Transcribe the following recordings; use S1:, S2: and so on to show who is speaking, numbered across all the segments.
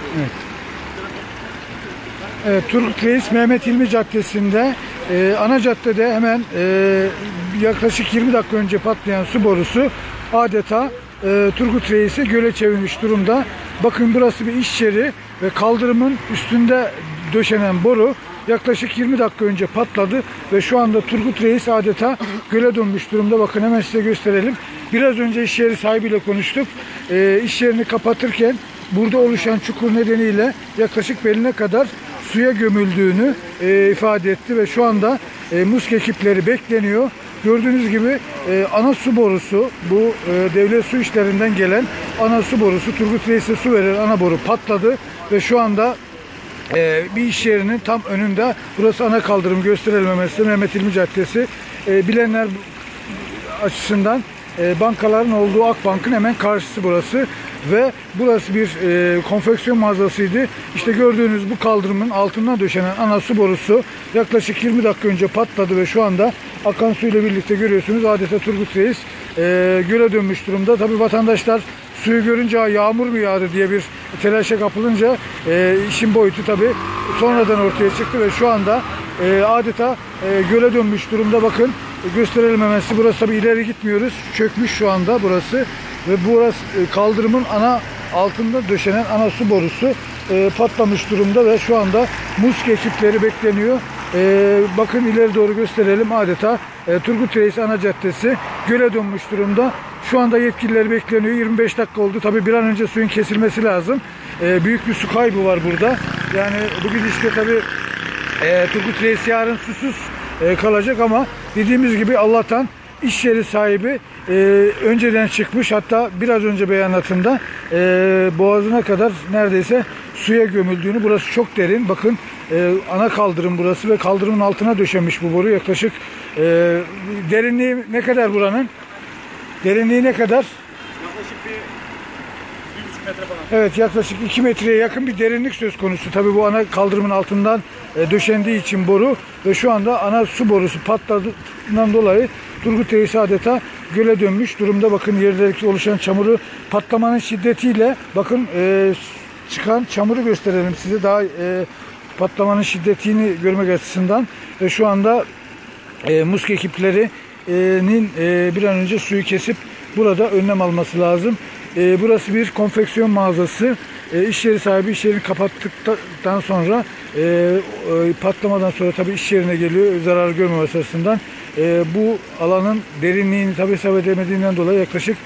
S1: Evet. Evet, Turgut Reis Mehmet İlmi Caddesi'nde ana caddede hemen yaklaşık 20 dakika önce patlayan su borusu adeta Turgut Reis'i göle çevirmiş durumda. Bakın burası bir iş yeri ve kaldırımın üstünde döşenen boru yaklaşık 20 dakika önce patladı ve şu anda Turgut Reis adeta göle dönmüş durumda. Bakın hemen size gösterelim. Biraz önce iş yeri sahibiyle konuştuk. İş yerini kapatırken burada oluşan çukur nedeniyle yaklaşık beline kadar suya gömüldüğünü ifade etti ve şu anda MUSK ekipleri bekleniyor. Gördüğünüz gibi ana su borusu, bu devlet su işlerinden gelen ana su borusu, Turgut Reis'e su veren ana boru patladı ve şu anda bir iş yerinin tam önünde. Burası ana kaldırım, gösterelim hemen size. Mehmet İlmi Caddesi. Bilenler açısından bankaların olduğu Akbank'ın hemen karşısı burası ve burası bir konfeksiyon mağazasıydı. İşte gördüğünüz bu kaldırımın altından döşenen ana su borusu yaklaşık 20 dakika önce patladı ve şu anda akan suyla birlikte görüyorsunuz adeta Turgut Reis göle dönmüş durumda. Tabi vatandaşlar suyu görünce yağmur mu yağdı diye bir telaşa kapılınca işin boyutu tabi sonradan ortaya çıktı ve şu anda adeta göle dönmüş durumda. Bakın gösterelim hemen size. Burası tabi ileri gitmiyoruz. Çökmüş şu anda burası ve burası kaldırımın altında döşenen ana su borusu patlamış durumda ve şu anda MUSK ekipleri bekleniyor. Bakın ileri doğru gösterelim. Adeta Turgut Reis ana caddesi göle dönmüş durumda. Şu anda yetkililer bekleniyor. 25 dakika oldu. Tabi bir an önce suyun kesilmesi lazım. Büyük bir su kaybı var burada. Yani bu gidişle tabi Turgut Reis yarın susuz kalacak ama dediğimiz gibi Allah'tan iş yeri sahibi önceden çıkmış, hatta biraz önce beyanatında boğazına kadar neredeyse suya gömüldüğünü. Burası çok derin. Bakın ana kaldırım burası ve kaldırımın altına döşenmiş bu boru. Yaklaşık derinliği ne kadar buranın? Derinliği ne kadar?
S2: Yaklaşık bir 1,5 metre falan.
S1: Evet, yaklaşık 2 metreye yakın bir derinlik söz konusu. Tabii bu ana kaldırımın altından döşendiği için boru ve şu anda ana su borusu patladığından dolayı Turgut Reis adeta göle dönmüş durumda. Bakın yerdeki oluşan çamuru, patlamanın şiddetiyle bakın çıkan çamuru gösterelim size. Daha patlamanın şiddetini görmek açısından ve şu anda MUSK ekiplerinin bir an önce suyu kesip burada önlem alması lazım. Burası bir konfeksiyon mağazası. İş yeri sahibi iş yerini kapattıktan sonra patlamadan sonra tabii iş yerine geliyor zarar görmemesi açısından. Bu alanın derinliğini tabii hesap edemediğinden dolayı yaklaşık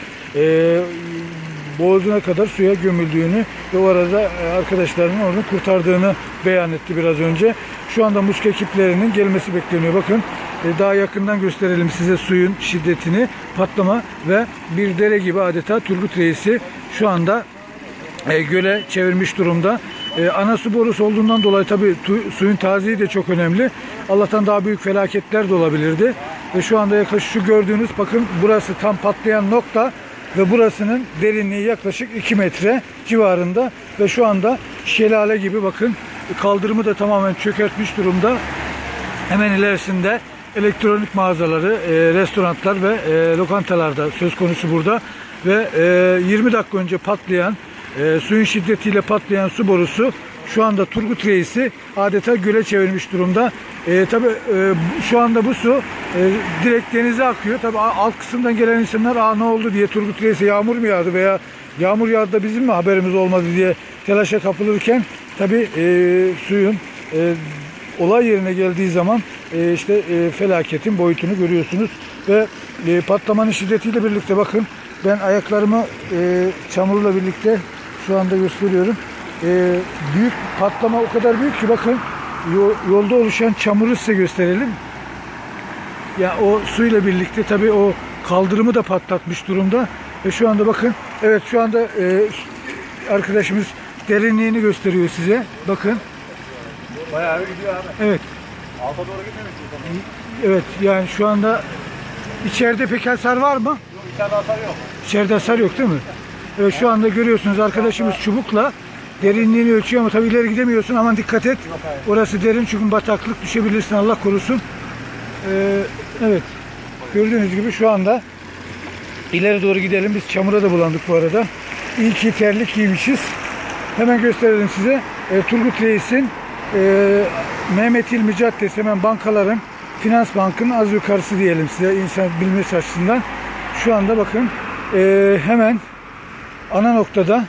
S1: boğazına kadar suya gömüldüğünü ve o arada arkadaşlarının onu kurtardığını beyan etti biraz önce. Şu anda MUSK ekiplerinin gelmesi bekleniyor. Bakın daha yakından gösterelim size suyun şiddetini. Patlama ve bir dere gibi adeta Turgut Reis'i şu anda göle çevirmiş durumda. Ana su borusu olduğundan dolayı tabii suyun tazyiği de çok önemli. Allah'tan daha büyük felaketler de olabilirdi. Ve şu anda yaklaşık şu gördüğünüz, bakın burası tam patlayan nokta ve burasının derinliği yaklaşık 2 metre civarında ve şu anda şelale gibi, bakın kaldırımı da tamamen çökertmiş durumda. Hemen ilerisinde elektronik mağazaları, restoranlar ve lokantalarda söz konusu burada ve 20 dakika önce patlayan suyun şiddetiyle patlayan su borusu şu anda Turgut Reis'i adeta göle çevirmiş durumda. Tabi şu anda bu su direkt denize akıyor. Tabi alt kısımdan gelen insanlar ne oldu diye, Turgut Reis'e yağmur mu yağdı veya yağmur yağdı da bizim mi haberimiz olmadı diye telaşa kapılırken tabi suyun olay yerine geldiği zaman işte felaketin boyutunu görüyorsunuz ve patlamanın şiddetiyle birlikte bakın ben ayaklarımı çamurla birlikte şu anda gösteriyorum. Büyük patlama, o kadar büyük ki bakın yolda oluşan çamuru size gösterelim. Ya o suyla birlikte tabii o kaldırımı da patlatmış durumda ve şu anda bakın, evet şu anda arkadaşımız derinliğini gösteriyor size. Bakın.
S2: Bayağı gidiyor abi.
S1: Evet.
S2: Alta doğru gitmemek.
S1: Evet, yani şu anda içeride pek hasar var mı?
S2: Yok, içeride hasar yok.
S1: İçeride hasar yok değil mi? Evet, şu anda görüyorsunuz arkadaşımız çubukla derinliğini ölçüyor ama tabii ileri gidemiyorsun, aman dikkat et. Orası derin çünkü bataklık, düşebilirsin, Allah korusun. Evet, gördüğünüz gibi şu anda ileri doğru gidelim. Biz çamura da bulandık bu arada. İyi ki terlik giymişiz. Hemen gösterelim size. Turgut Reis'in Mehmet İlmi Caddesi, hemen bankaların, Finans Bank'ın az yukarısı diyelim size, insan bilmesi açısından. Şu anda bakın hemen ana noktada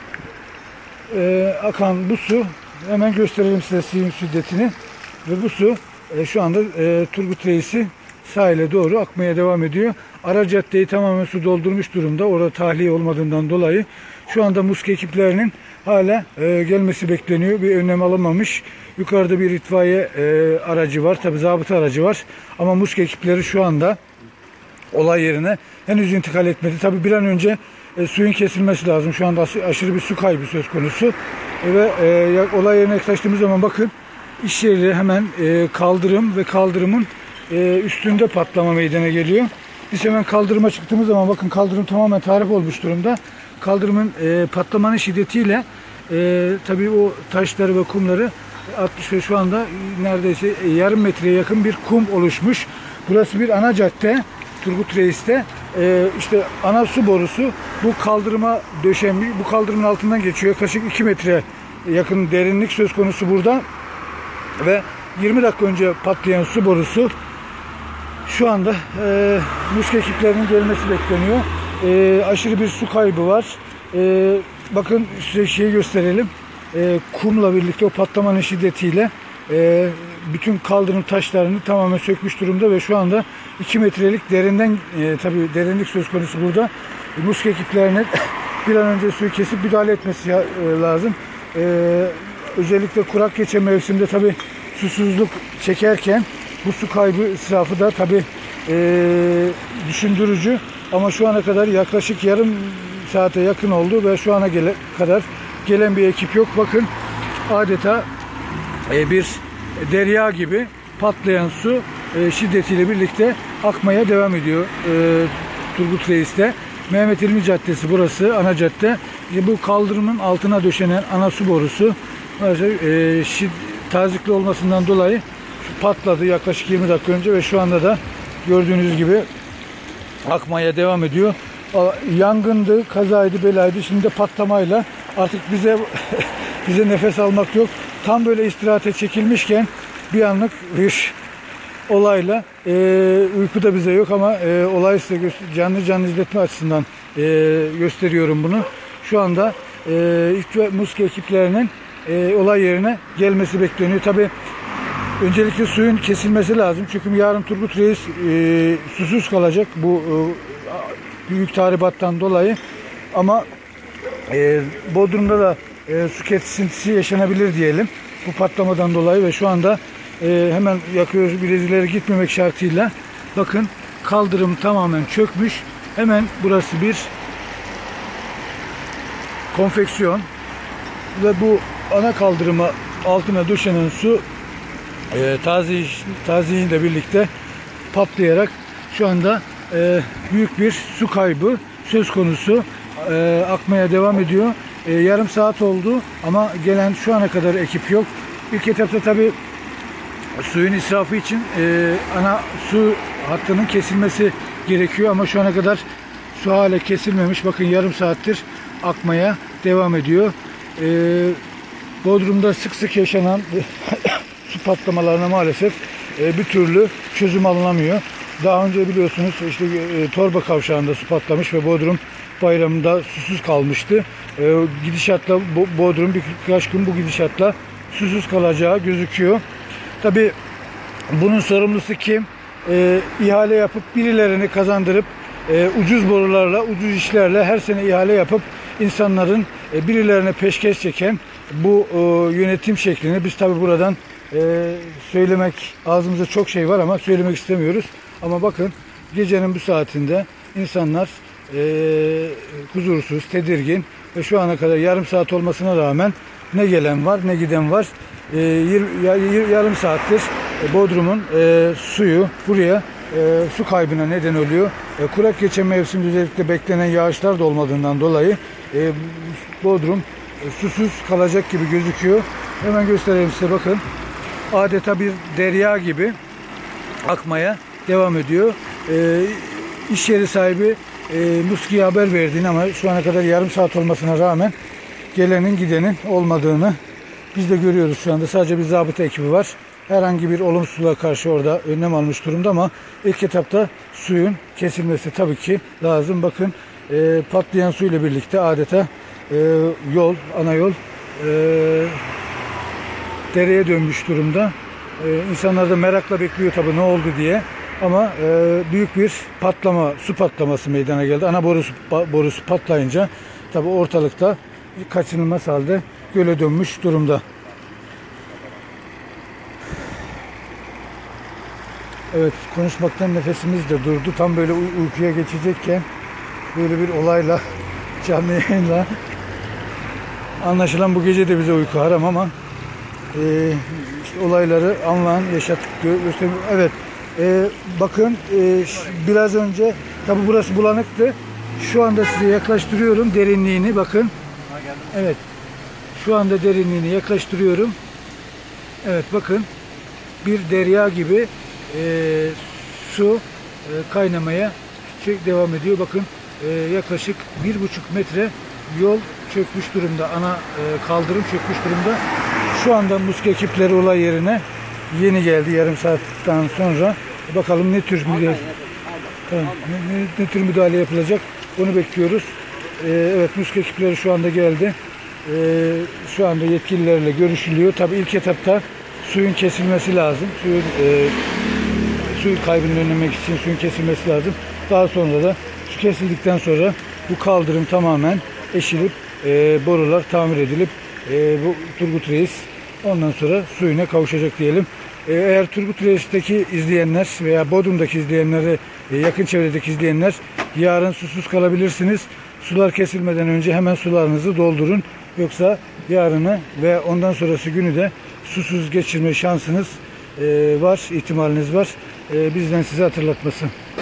S1: akan bu su, hemen gösterelim size suyun şiddetini. Ve bu su şu anda Turgut Reis'i sahile doğru akmaya devam ediyor. Ara caddeyi tamamen su doldurmuş durumda. Orada tahliye olmadığından dolayı. Şu anda MUSK ekiplerinin hala gelmesi bekleniyor. Bir önlem alınmamış. Yukarıda bir itfaiye aracı var. Tabi zabıta aracı var. Ama MUSK ekipleri şu anda olay yerine henüz intikal etmedi. Tabi bir an önce suyun kesilmesi lazım. Şu anda aşırı bir su kaybı söz konusu. Ve olay yerine yaklaştığımız zaman bakın, iş yeri hemen kaldırım ve kaldırımın üstünde patlama meydana geliyor. Biz hemen kaldırıma çıktığımız zaman bakın, kaldırım tamamen tahrip olmuş durumda. Kaldırımın patlamanın şiddetiyle tabii o taşları ve kumları atmış ve şu anda neredeyse yarım metreye yakın bir kum oluşmuş. Burası bir ana cadde. Turgut Reis'te işte ana su borusu bu kaldırıma döşenmiş. Bu kaldırımın altından geçiyor. Yaklaşık 2 metre yakın derinlik söz konusu burada. Ve 20 dakika önce patlayan su borusu şu anda MUSK ekiplerinin gelmesi bekleniyor. Aşırı bir su kaybı var. Bakın size şeyi gösterelim. Kumla birlikte o patlamanın şiddetiyle bütün kaldırım taşlarını tamamen sökmüş durumda ve şu anda 2 metrelik derinden tabii derinlik söz konusu burada. MUSK ekiplerinin bir an önce suyu kesip müdahale etmesi lazım. Özellikle kurak geçen mevsimde tabii susuzluk çekerken bu su kaybı israfı da tabii düşündürücü. Ama şu ana kadar yaklaşık yarım saate yakın oldu ve şu ana kadar gelen bir ekip yok. Bakın adeta bir derya gibi patlayan su şiddetiyle birlikte akmaya devam ediyor Turgut Reis'te. Mehmet İlmi Caddesi burası, ana cadde. Bu kaldırımın altına döşenen ana su borusu tazikli olmasından dolayı patladı yaklaşık 20 dakika önce ve şu anda da gördüğünüz gibi akmaya devam ediyor. Yangındı, kazaydı, belaydı. Şimdi de patlamayla artık bize nefes almak yok. Tam böyle istirahate çekilmişken bir anlık bir olayla uyku da bize yok ama olayı size canlı canlı izletme açısından gösteriyorum bunu. Şu anda MUSK ekiplerinin olay yerine gelmesi bekleniyor. Tabii öncelikle suyun kesilmesi lazım. Çünkü yarın Turgut Reis susuz kalacak bu büyük tahribattan dolayı. Ama Bodrum'da da su kesintisi yaşanabilir diyelim. Bu patlamadan dolayı ve şu anda hemen yakıyoruz, bilezikleri gitmemek şartıyla. Bakın kaldırım tamamen çökmüş. Hemen burası bir konfeksiyon ve bu ana kaldırıma altına döşenen su taziyeyle birlikte patlayarak şu anda büyük bir su kaybı söz konusu, akmaya devam ediyor. Yarım saat oldu ama gelen şu ana kadar ekip yok. İlk etapta tabi suyun israfı için ana su hattının kesilmesi gerekiyor ama şu ana kadar su hala kesilmemiş. Bakın yarım saattir akmaya devam ediyor. Bodrum'da sık sık yaşanan su patlamalarına maalesef bir türlü çözüm alınamıyor. Daha önce biliyorsunuz işte Torba Kavşağı'nda su patlamış ve Bodrum Bayramı'nda susuz kalmıştı. Gidişatla Bodrum birkaç gün bu gidişatla susuz kalacağı gözüküyor. Tabii bunun sorumlusu kim? İhale yapıp birilerini kazandırıp ucuz borularla, ucuz işlerle her sene ihale yapıp insanların birilerine peşkeş çeken bu yönetim şeklini biz tabii buradan söylemek, ağzımızda çok şey var ama söylemek istemiyoruz. Ama bakın gecenin bu saatinde insanlar huzursuz, tedirgin ve şu ana kadar yarım saat olmasına rağmen ne gelen var ne giden var. Yarım saattir Bodrum'un suyu buraya su kaybına neden oluyor. Kurak geçen mevsimde özellikle beklenen yağışlar da olmadığından dolayı Bodrum susuz kalacak gibi gözüküyor. Hemen göstereyim size, bakın. Adeta bir derya gibi akmaya devam ediyor. İş yeri sahibi MUSK'ya haber verdiğini ama şu ana kadar yarım saat olmasına rağmen gelenin gidenin olmadığını biz de görüyoruz şu anda. Sadece bir zabıta ekibi var. Herhangi bir olumsuzluğa karşı orada önlem almış durumda ama ilk etapta suyun kesilmesi tabii ki lazım. Bakın patlayan su ile birlikte adeta yol, ana yol dereye dönmüş durumda. İnsanlar da merakla bekliyor tabii ne oldu diye. Ama büyük bir patlama, su patlaması meydana geldi. Ana borusu patlayınca tabii ortalıkta kaçınılmaz halde göle dönmüş durumda. Evet, konuşmaktan nefesimiz de durdu. Tam böyle uykuya geçecekken böyle bir olayla, canlı yayınla, anlaşılan bu gece de bize uyku haram ama işte olayları anlayan, yaşattık. Evet, bakın biraz önce tabi burası bulanıktı. Şu anda size yaklaştırıyorum derinliğini, bakın. Evet, şu anda derinliğini yaklaştırıyorum. Evet, bakın bir derya gibi su kaynamaya devam ediyor. Bakın yaklaşık 1,5 metre yol çökmüş durumda. Ana kaldırım çökmüş durumda. Şu anda MUSK ekipleri olay yerine yeni geldi, yarım saatten sonra. Bakalım ne tür müdahale yapılacak, onu bekliyoruz. Evet, MUSK ekipleri şu anda geldi. Şu anda yetkililerle görüşülüyor. Tabii ilk etapta suyun kesilmesi lazım. Su kaybını önlemek için suyun kesilmesi lazım. Daha sonra da su kesildikten sonra bu kaldırım tamamen eşilip borular tamir edilip bu Turgut Reis ondan sonra suyuna kavuşacak diyelim. Eğer Turgut Reis'teki izleyenler veya Bodrum'daki izleyenleri, yakın çevredeki izleyenler, yarın susuz kalabilirsiniz. Sular kesilmeden önce hemen sularınızı doldurun. Yoksa yarını ve ondan sonrası günü de susuz geçirme şansınız var, ihtimaliniz var. Bizden size hatırlatması.